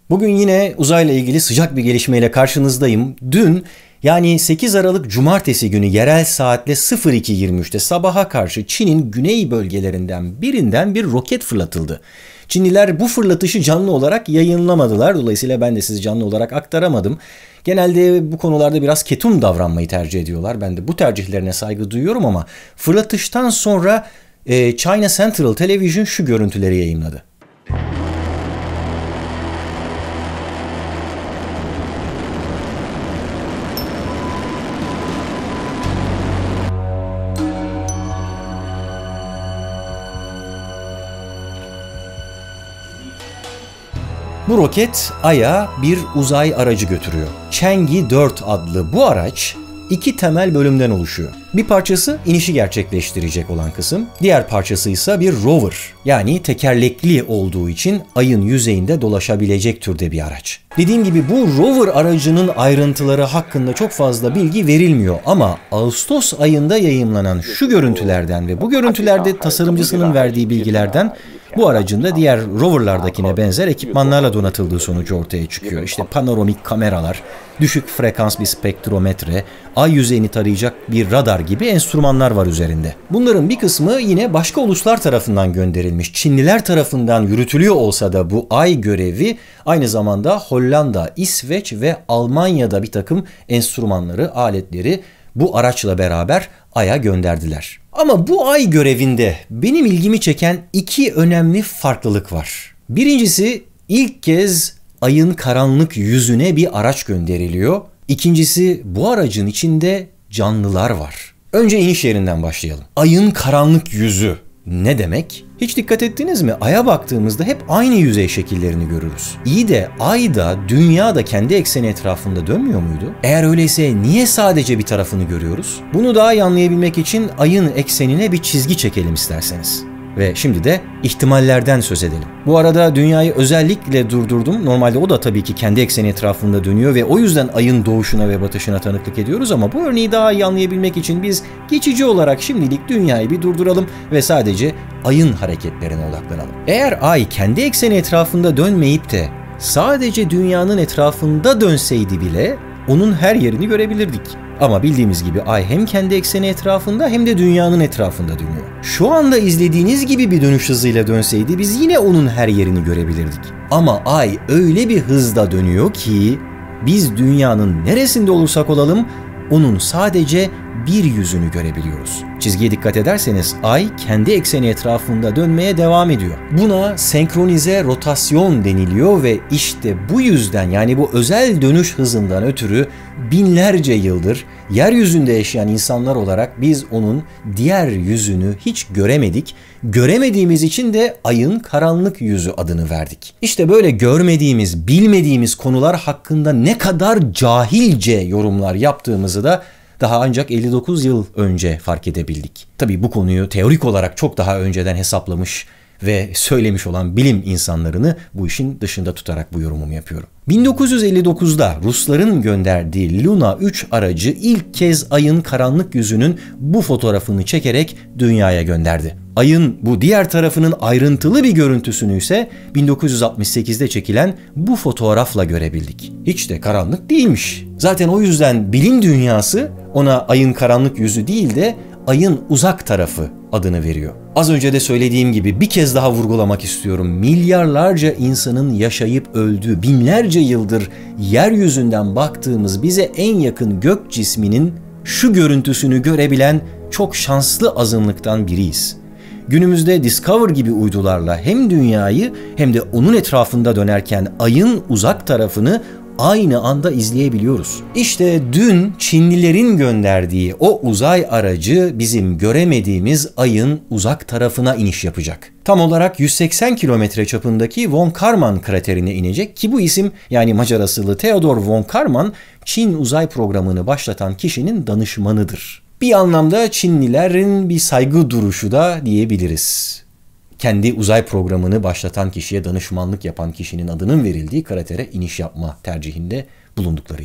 Bugün yine uzayla ilgili sıcak bir gelişmeyle karşınızdayım. Dün yani 8 Aralık Cumartesi günü yerel saatle 02.23'te sabaha karşı Çin'in güney bölgelerinden birinden bir roket fırlatıldı. Çinliler bu fırlatışı canlı olarak yayınlamadılar. Dolayısıyla ben de size canlı olarak aktaramadım. Genelde bu konularda biraz ketum davranmayı tercih ediyorlar. Ben de bu tercihlerine saygı duyuyorum ama fırlatıştan sonra China Central Television şu görüntüleri yayınladı. Bu roket Ay'a bir uzay aracı götürüyor. Chang'e 4 adlı bu araç iki temel bölümden oluşuyor. Bir parçası inişi gerçekleştirecek olan kısım, diğer parçası ise bir rover, yani tekerlekli olduğu için Ay'ın yüzeyinde dolaşabilecek türde bir araç. Dediğim gibi bu rover aracının ayrıntıları hakkında çok fazla bilgi verilmiyor ama Ağustos ayında yayımlanan şu görüntülerden ve bu görüntülerde tasarımcısının verdiği bilgilerden bu aracın da diğer roverlardakine benzer ekipmanlarla donatıldığı sonucu ortaya çıkıyor. İşte panoramik kameralar, düşük frekans bir spektrometre, ay yüzeyini tarayacak bir radar gibi enstrümanlar var üzerinde. Bunların bir kısmı yine başka uluslar tarafından gönderilmiş. Çinliler tarafından yürütülüyor olsa da bu ay görevi aynı zamanda Hollanda, İsveç ve Almanya'da bir takım enstrümanları, aletleri bu araçla beraber Ay'a gönderdiler. Ama bu ay görevinde benim ilgimi çeken iki önemli farklılık var. Birincisi, ilk kez Ay'ın karanlık yüzüne bir araç gönderiliyor. İkincisi, bu aracın içinde canlılar var. Önce iniş yerinden başlayalım. Ay'ın karanlık yüzü ne demek? Hiç dikkat ettiniz mi? Ay'a baktığımızda hep aynı yüzey şekillerini görürüz. İyi de Ay da Dünya da kendi ekseni etrafında dönmüyor muydu? Eğer öyleyse niye sadece bir tarafını görüyoruz? Bunu daha iyi anlayabilmek için Ay'ın eksenine bir çizgi çekelim isterseniz. Ve şimdi de ihtimallerden söz edelim. Bu arada Dünyayı özellikle durdurdum. Normalde o da tabii ki kendi ekseni etrafında dönüyor ve o yüzden Ay'ın doğuşuna ve batışına tanıklık ediyoruz ama bu örneği daha iyi anlayabilmek için biz geçici olarak şimdilik Dünyayı bir durduralım ve sadece Ay'ın hareketlerine odaklanalım. Eğer Ay kendi ekseni etrafında dönmeyip de sadece Dünya'nın etrafında dönseydi bile onun her yerini görebilirdik. Ama bildiğimiz gibi Ay hem kendi ekseni etrafında hem de Dünya'nın etrafında dönüyor. Şu anda izlediğiniz gibi bir dönüş hızıyla dönseydi biz yine onun her yerini görebilirdik. Ama Ay öyle bir hızda dönüyor ki biz Dünya'nın neresinde olursak olalım onun sadece bir yüzünü görebiliyoruz. Çizgiye dikkat ederseniz Ay kendi ekseni etrafında dönmeye devam ediyor. Buna senkronize rotasyon deniliyor ve işte bu yüzden, yani bu özel dönüş hızından ötürü binlerce yıldır yeryüzünde yaşayan insanlar olarak biz onun diğer yüzünü hiç göremedik. Göremediğimiz için de Ay'ın karanlık yüzü adını verdik. İşte böyle görmediğimiz, bilmediğimiz konular hakkında ne kadar cahilce yorumlar yaptığımızı da daha ancak 59 yıl önce fark edebildik. Tabii bu konuyu teorik olarak çok daha önceden hesaplamış ve söylemiş olan bilim insanlarını bu işin dışında tutarak bu yorumumu yapıyorum. 1959'da Rusların gönderdiği Luna 3 aracı ilk kez Ay'ın karanlık yüzünün bu fotoğrafını çekerek Dünya'ya gönderdi. Ay'ın bu diğer tarafının ayrıntılı bir görüntüsünü ise 1968'de çekilen bu fotoğrafla görebildik. Hiç de karanlık değilmiş. Zaten o yüzden bilim dünyası ona Ay'ın karanlık yüzü değil de Ay'ın uzak tarafı adını veriyor. Az önce de söylediğim gibi bir kez daha vurgulamak istiyorum. Milyarlarca insanın yaşayıp öldüğü, binlerce yıldır yeryüzünden baktığımız bize en yakın gök cisminin şu görüntüsünü görebilen çok şanslı azınlıktan biriyiz. Günümüzde Discover gibi uydularla hem Dünyayı hem de onun etrafında dönerken Ay'ın uzak tarafını aynı anda izleyebiliyoruz. İşte dün Çinlilerin gönderdiği o uzay aracı bizim göremediğimiz Ay'ın uzak tarafına iniş yapacak. Tam olarak 180 kilometre çapındaki Von Karman kraterine inecek ki bu isim, yani Macar asıllı Theodor Von Karman, Çin uzay programını başlatan kişinin danışmanıdır. Bir anlamda Çinlilerin bir saygı duruşu da diyebiliriz. Kendi uzay programını başlatan kişiye danışmanlık yapan kişinin adının verildiği kratere iniş yapma tercihinde bulundukları için.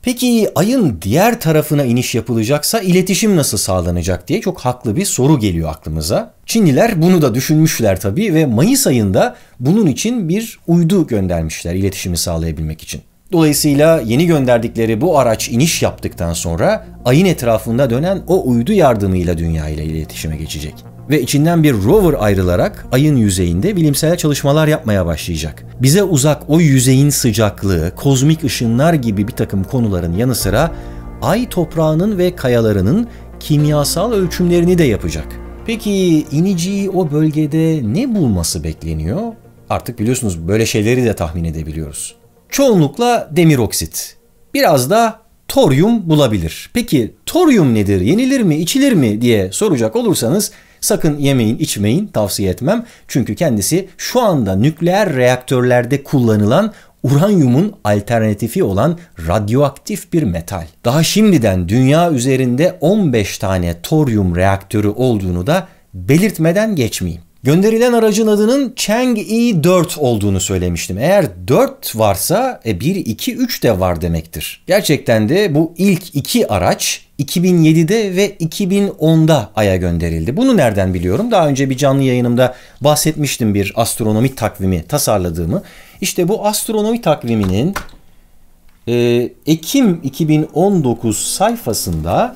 Peki ayın diğer tarafına iniş yapılacaksa iletişim nasıl sağlanacak diye çok haklı bir soru geliyor aklımıza. Çinliler bunu da düşünmüşler tabii ve Mayıs ayında bunun için bir uydu göndermişler iletişimi sağlayabilmek için. Dolayısıyla yeni gönderdikleri bu araç iniş yaptıktan sonra ayın etrafında dönen o uydu yardımıyla dünya ile iletişime geçecek. Ve içinden bir rover ayrılarak ayın yüzeyinde bilimsel çalışmalar yapmaya başlayacak. Bize uzak o yüzeyin sıcaklığı, kozmik ışınlar gibi bir takım konuların yanı sıra ay toprağının ve kayalarının kimyasal ölçümlerini de yapacak. Peki iniciyi o bölgede ne bulması bekleniyor? Artık biliyorsunuz böyle şeyleri de tahmin edebiliyoruz. Çoğunlukla demir oksit. Biraz da toryum bulabilir. Peki toryum nedir? Yenilir mi, içilir mi diye soracak olursanız sakın yemeyin, içmeyin, tavsiye etmem. Çünkü kendisi şu anda nükleer reaktörlerde kullanılan uranyumun alternatifi olan radyoaktif bir metal. Daha şimdiden dünya üzerinde 15 tane toryum reaktörü olduğunu da belirtmeden geçmeyeyim. Gönderilen aracın adının Chang'e 4 olduğunu söylemiştim. Eğer 4 varsa 1, 2, 3 de var demektir. Gerçekten de bu ilk iki araç 2007'de ve 2010'da Ay'a gönderildi. Bunu nereden biliyorum? Daha önce bir canlı yayınımda bahsetmiştim bir astronomi takvimi tasarladığımı. İşte bu astronomi takviminin Ekim 2019 sayfasında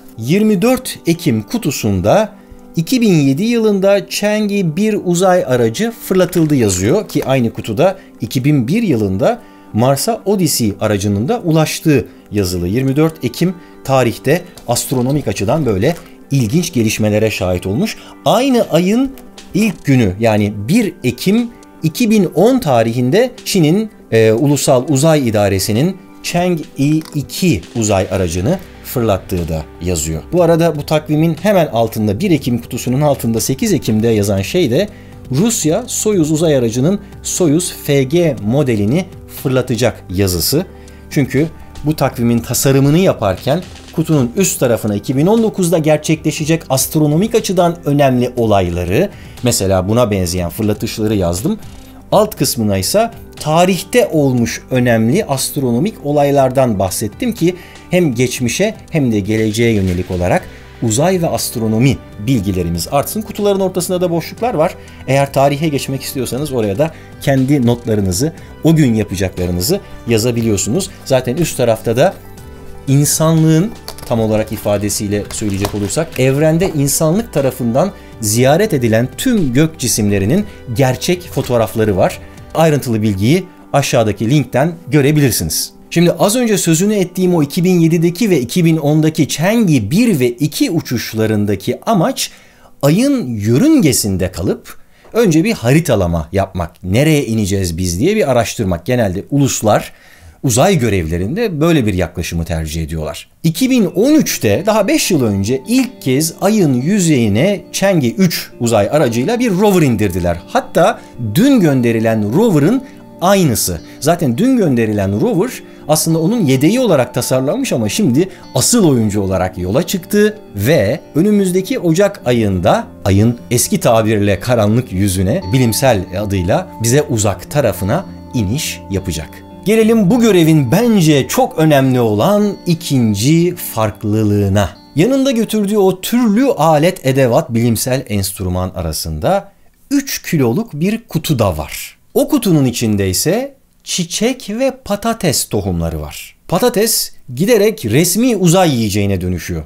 24 Ekim kutusunda 2007 yılında Chang'e 1 uzay aracı fırlatıldı yazıyor ki aynı kutuda 2001 yılında Mars'a Odyssey aracının da ulaştığı yazılı. 24 Ekim tarihte astronomik açıdan böyle ilginç gelişmelere şahit olmuş. Aynı ayın ilk günü yani 1 Ekim 2010 tarihinde Çin'in Ulusal Uzay İdaresi'nin Chang'e 2 uzay aracını fırlattığı da yazıyor. Bu arada bu takvimin hemen altında 1 Ekim kutusunun altında 8 Ekim'de yazan şey de Rusya Soyuz uzay aracının Soyuz FG modelini fırlatacak yazısı. Çünkü bu takvimin tasarımını yaparken kutunun üst tarafına 2019'da gerçekleşecek astronomik açıdan önemli olayları, mesela buna benzeyen fırlatışları yazdım. Alt kısmına ise tarihte olmuş önemli astronomik olaylardan bahsettim ki hem geçmişe hem de geleceğe yönelik olarak uzay ve astronomi bilgilerimiz artsın. Kutuların ortasında da boşluklar var. Eğer tarihe geçmek istiyorsanız oraya da kendi notlarınızı, o gün yapacaklarınızı yazabiliyorsunuz. Zaten üst tarafta da insanlığın, tam olarak ifadesiyle söyleyecek olursak, evrende insanlık tarafından ziyaret edilen tüm gök cisimlerinin gerçek fotoğrafları var. Ayrıntılı bilgiyi aşağıdaki linkten görebilirsiniz. Şimdi az önce sözünü ettiğim o 2007'deki ve 2010'daki Chang'e 1 ve 2 uçuşlarındaki amaç ayın yörüngesinde kalıp önce bir haritalama yapmak. Nereye ineceğiz biz diye bir araştırmak. Genelde uluslar uzay görevlerinde böyle bir yaklaşımı tercih ediyorlar. 2013'te daha 5 yıl önce ilk kez ayın yüzeyine Chang'e 3 uzay aracıyla bir rover indirdiler. Hatta dün gönderilen rover'ın aynısı. Zaten dün gönderilen rover aslında onun yedeği olarak tasarlanmış ama şimdi asıl oyuncu olarak yola çıktı ve önümüzdeki Ocak ayında ayın eski tabirle karanlık yüzüne, bilimsel adıyla bize uzak tarafına iniş yapacak. Gelelim bu görevin bence çok önemli olan ikinci farklılığına. Yanında götürdüğü o türlü alet, edevat, bilimsel enstrüman arasında 3 kiloluk bir kutu da var. O kutunun içinde ise çiçek ve patates tohumları var. Patates giderek resmi uzay yiyeceğine dönüşüyor.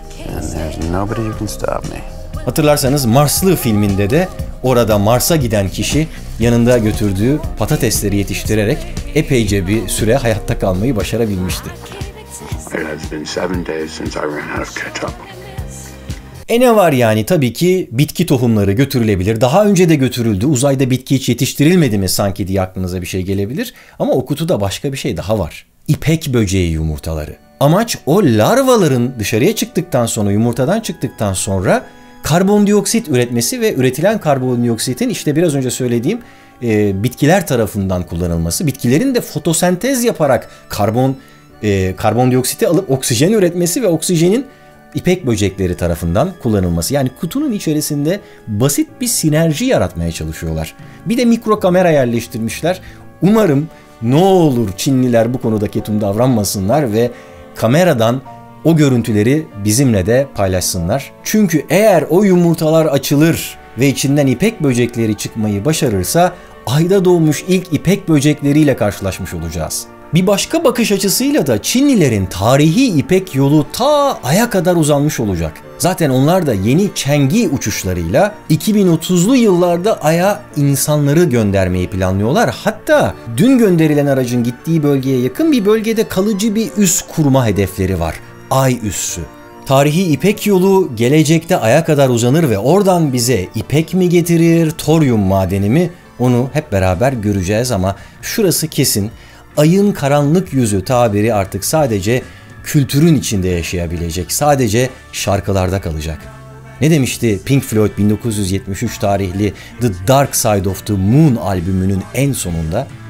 Hatırlarsanız Marslı filminde de orada Mars'a giden kişi yanında götürdüğü patatesleri yetiştirerek epeyce bir süre hayatta kalmayı başarabilmişti. Ne var yani, tabii ki bitki tohumları götürülebilir. Daha önce de götürüldü. Uzayda bitki hiç yetiştirilmedi mi sanki diye aklınıza bir şey gelebilir. Ama o kutuda başka bir şey daha var. İpek böceği yumurtaları. Amaç o larvaların dışarıya çıktıktan sonra, yumurtadan çıktıktan sonra karbondioksit üretmesi ve üretilen karbondioksitin işte biraz önce söylediğim bitkiler tarafından kullanılması. Bitkilerin de fotosentez yaparak karbondioksiti alıp oksijen üretmesi ve oksijenin İpek böcekleri tarafından kullanılması. Yani kutunun içerisinde basit bir sinerji yaratmaya çalışıyorlar. Bir de mikro kamera yerleştirmişler. Umarım ne olur Çinliler bu konuda ketum davranmasınlar ve kameradan o görüntüleri bizimle de paylaşsınlar. Çünkü eğer o yumurtalar açılır ve içinden ipek böcekleri çıkmayı başarırsa ayda doğmuş ilk ipek böcekleriyle karşılaşmış olacağız. Bir başka bakış açısıyla da Çinlilerin tarihi ipek yolu ta Ay'a kadar uzanmış olacak. Zaten onlar da yeni Chang'e uçuşlarıyla 2030'lu yıllarda Ay'a insanları göndermeyi planlıyorlar. Hatta dün gönderilen aracın gittiği bölgeye yakın bir bölgede kalıcı bir üs kurma hedefleri var. Ay üssü. Tarihi İpek yolu gelecekte Ay'a kadar uzanır ve oradan bize ipek mi getirir, toryum madeni mi? Onu hep beraber göreceğiz ama şurası kesin. Ayın karanlık yüzü tabiri artık sadece kültürün içinde yaşayabilecek, sadece şarkılarda kalacak. Ne demişti Pink Floyd 1973 tarihli The Dark Side of the Moon albümünün en sonunda?